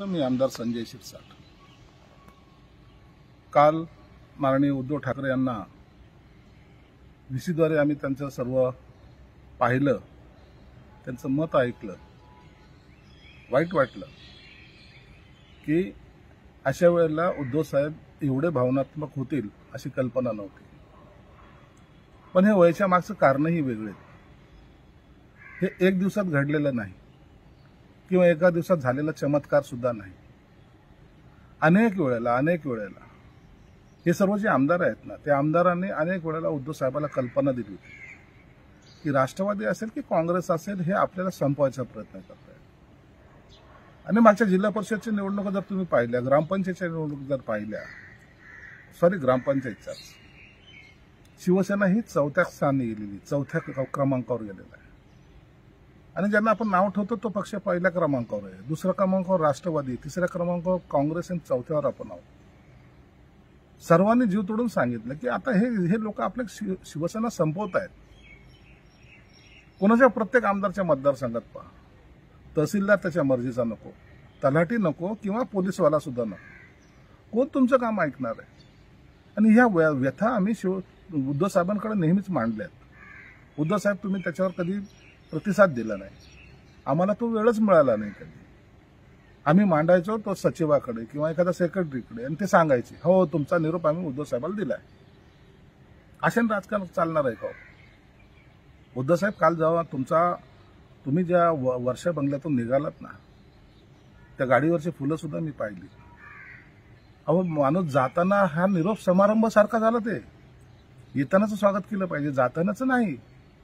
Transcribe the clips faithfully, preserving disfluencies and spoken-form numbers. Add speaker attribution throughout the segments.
Speaker 1: महाराष्ट्र। मी आमदार संजय शिरसाट। काल माननीय उद्धव ठाकरे यांना व्हीसीद्वारे आम्ही त्यांचं सर्व पाहिलं, त्यांचं मत ऐकलं। वाईट वाटलं की अशा वेळेला उद्धव साहेब एवढे भावनात्मक होतील अशी कल्पना नव्हती। पण हे वयाच्या मागचं कारणही वेगळे। हे एक दिवसात घडलेलं नाही किंवा एका दिवसात झालेला चमत्कार सुद्धा नाही। अनेक वेळेला अनेक वेळेला हे सर्व जे आमदार आहेत ना, त्या आमदारांनी अनेक वेळेला उद्धव साहेबांना कल्पना दिली होती की राष्ट्रवादी असेल की काँग्रेस असेल हे आपल्याला संपवायचा प्रयत्न करत आहेत। आणि मागच्या जिल्हा परिषदच्या निवडणुका जर तुम्ही पाहिल्या, ग्रामपंचायतच्या निवडणुका जर पाहिल्या, सॉरी ग्रामपंचायतच्या, शिवसेना ही चौथ्या स्थानी गेलेली, चौथ्या क्रमांकावर गेलेला आहे। आणि ज्यांना आपण नाव ठेवतो तो पक्ष पहिल्या क्रमांकावर आहे, दुसऱ्या क्रमांकावर राष्ट्रवादी, तिसऱ्या क्रमांकावर काँग्रेस आणि चौथ्यावर आपण आहोत। सर्वांनी जीव तोडून सांगितलं की आता हे हे लोक आपल्या शिवसेना संपवत आहेत। कोणाच्या प्रत्येक आमदारच्या मतदारसंघात पहा, तहसीलदार त्याच्या मर्जीचा नको, तलाठी नको किंवा पोलीसवाला सुद्धा नको, कोण तुमचं काम ऐकणार आहे? आणि ह्या व्यथा आम्ही शिव उद्धव साहेबांकडे नेहमीच मांडल्यात। उद्धव साहेब तुम्ही त्याच्यावर कधी प्रतिसाद दिला नाही, आम्हाला तो वेळच मिळाला नाही कधी। आम्ही मांडायचो तो सचिवाकडे किंवा एखाद्या सेक्रेटरीकडे आणि ते सांगायचे हो तुमचा निरोप आम्ही उद्धव साहेबांना दिलाय। अशाने राजकारण चालणार आहे का? उद्धव साहेब काल जेव्हा तुमचा तुम्ही ज्या वर्षा बंगल्यातून निघालात ना, त्या गाडीवरची फुलं सुद्धा मी पाहिली। अहो माणूस जाताना हा निरोप समारंभ सारखा झाला, ते येतानाच स्वागत केलं पाहिजे, जातानाच नाही।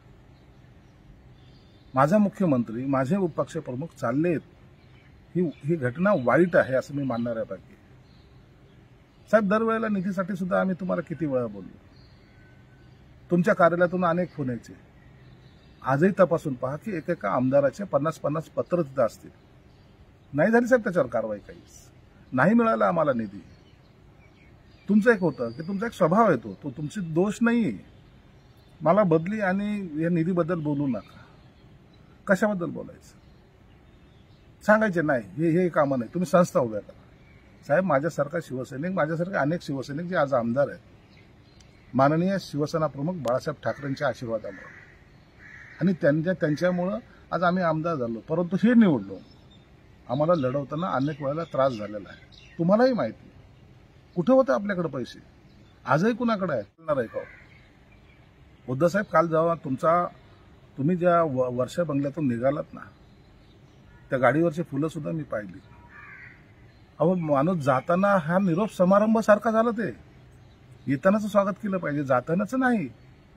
Speaker 1: माझा मुख्यमंत्री माझे पक्षप्रमुख चाललेत, ही ही घटना वाईट आहे असं मी मानणार आहे। बाकी साहेब दरवेळेला निधीसाठी सुद्धा आम्ही तुम्हाला किती वेळा बोललो, तुमच्या कार्यालयातून अनेक फोन यायचे। आजही तपासून पहा की एकेका आमदाराचे पन्नास पन्नास पत्र तिथं असतील। नाही झाली साहेब त्याच्यावर कारवाई, काहीच नाही मिळाला आम्हाला निधी। तुमचं एक होतं की तुमचा एक स्वभाव येतो, तो तुमची दोष नाही। मला बदली आणि या निधीबद्दल बोलू नका। कशाबद्दल बोलायचं सांगायचे नाही, हे हे कामं नाही, तुम्ही संस्था उभ्या करा। साहेब माझ्यासारखा शिवसैनिक, माझ्यासारखे अनेक शिवसैनिक जे आज आमदार आहेत, माननीय शिवसेना प्रमुख बाळासाहेब ठाकरेंच्या आशीर्वादामुळे आणि त्यांच्या त्यांच्यामुळं आज आम्ही आमदार झालो। परंतु हे निवडलो, आम्हाला लढवताना अनेक वेळेला त्रास झालेला आहे, तुम्हालाही माहिती। कुठे होते आपल्याकडे पैसे? आजही कुणाकडे आहे? चालणार आहे का? उद्धव साहेब काल जेव्हा तुमचा तुम्ही ज्या वर्षा बंगल्यातून निघालात ना, त्या गाडीवरची फुलं सुद्धा मी पाहिली। अहो माणूस जाताना हा निरोप समारंभ सारखा झाला, ते येतानाच स्वागत केलं पाहिजे, जातानाच नाही।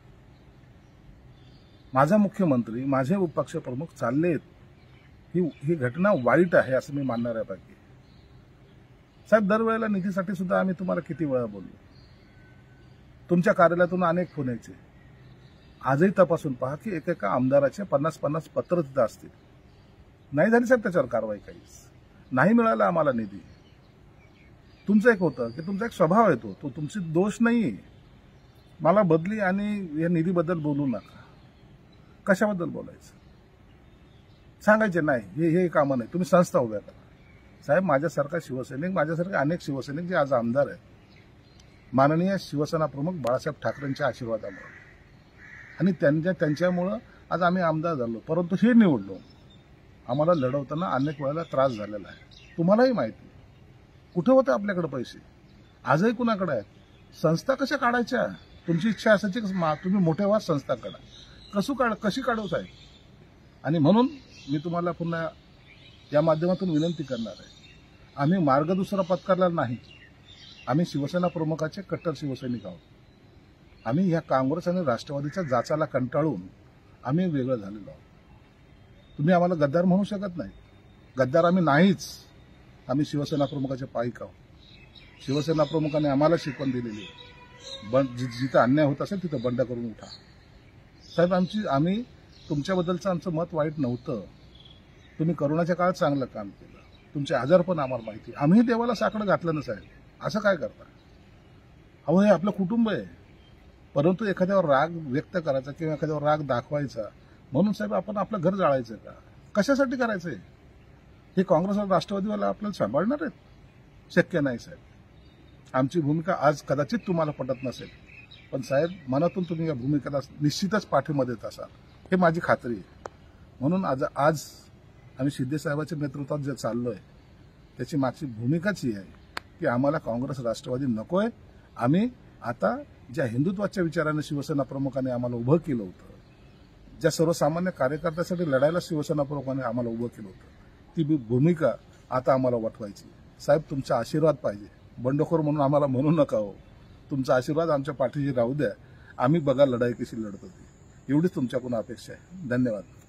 Speaker 1: माझा मुख्यमंत्री माझे पक्षप्रमुख चाललेत, ही ही घटना वाईट आहे असं मी मानणार आहे। बाकी साहेब दरवेळेला निधीसाठी सुद्धा आम्ही तुम्हाला किती वेळा बोललो, तुमच्या कार्यालयातून अनेक फोन यायचे। आजही तपासून पहा की एकेका आमदाराचे पन्नास पन्नास पत्र तिथं असतील। नाही झाली साहेब त्याच्यावर कारवाई, काहीच नाही मिळाला आम्हाला निधी। तुमचं एक होतं की तुमचा एक स्वभाव येतो, तो तुमची दोष नाही। मला बदली आणि या निधीबद्दल बोलू नका। कशाबद्दल बोलायचं सांगायचे नाही, हे हे कामं नाही, तुम्ही संस्था उभ्या करा। साहेब माझ्यासारखा शिवसैनिक, माझ्यासारखे अनेक शिवसैनिक जे आज आमदार आहेत, माननीय शिवसेना प्रमुख बाळासाहेब ठाकरेंच्या आशीर्वादामुळे आणि त्यांच्या त्यांच्यामुळं आज आम्ही आमदार झालो। परंतु हे निवडलो, आम्हाला लढवताना अनेक वेळेला त्रास झालेला आहे, तुम्हालाही माहिती। कुठे होते आपल्याकडे पैसे? आजही कुणाकडे आहेत? संस्था कशा काढायच्या? तुमची इच्छा असायची तुम्ही मोठे व्हा, संस्था काढा, कसू काढ कशी काढू साहेब? आणि म्हणून मी तुम्हाला पुन्हा या माध्यमातून विनंती करणार आहे, आम्ही मार्ग दुसरा पत्करला नाही। आम्ही शिवसेना प्रमुखाचे कट्टर शिवसैनिक आहोत। आम्ही ह्या काँग्रेस आणि राष्ट्रवादीच्या जाचाला कंटाळून आम्ही वेगळं झालेलो आहोत। तुम्ही आम्हाला गद्दार म्हणू शकत नाही, गद्दार आम्ही नाहीच। आम्ही शिवसेना प्रमुखाचे पाईक आहोत। शिवसेना प्रमुखाने आम्हाला शिकवण दिलेली आहे, बंड जिथं अन्याय होत असेल तिथं बंड करून उठा। साहेब आमची आम्ही तुमच्याबद्दलचं आमचं मत वाईट नव्हतं, तुम्ही करोनाच्या काळात चांगलं काम केलं, तुमचे आजार पण आम्हाला माहिती। आम्ही देवाला साकडं घातलं ना साहेब, असं काय करता? अहो हे आपलं कुटुंब आहे, परंतु एखाद्यावर राग व्यक्त करायचा किंवा एखाद्यावर राग दाखवायचा म्हणून साहेब आपण आपलं घर जाळायचं का? कशासाठी करायचंय? हे काँग्रेस आणि राष्ट्रवादीवाला आपल्याला सांभाळणार आहेत? शक्य नाही साहेब. आमची भूमिका आज कदाचित तुम्हाला पटत नसेल, पण साहेब मनातून तुम्ही या भूमिकेला निश्चितच पाठिंबा देत असाल हे माझी खात्री आहे. म्हणून आज आज आम्ही शिंदे साहेबांच्या नेतृत्वात जे चाललोय त्याची मागची भूमिकाच ही आहे की आम्हाला काँग्रेस राष्ट्रवादी नकोय. आम्ही आता ज्या हिंदुत्वाच्या विचाराने शिवसेना प्रमुखाने आम्हाला उभं केलं होतं, ज्या सर्वसामान्य कार्यकर्त्यासाठी लढायला शिवसेना प्रमुखाने आम्हाला उभं केलं होतं, ती भूमिका आता आम्हाला वठवायची. साहेब तुमचा आशीर्वाद पाहिजे. बंडखोर म्हणून आम्हाला म्हणू नका हो. तुमचा आशीर्वाद आमच्या पाठीशी राहू द्या. आम्ही बघा लढाई कशी लढत होती. एवढीच तुमच्याकडून अपेक्षा आहे. धन्यवाद.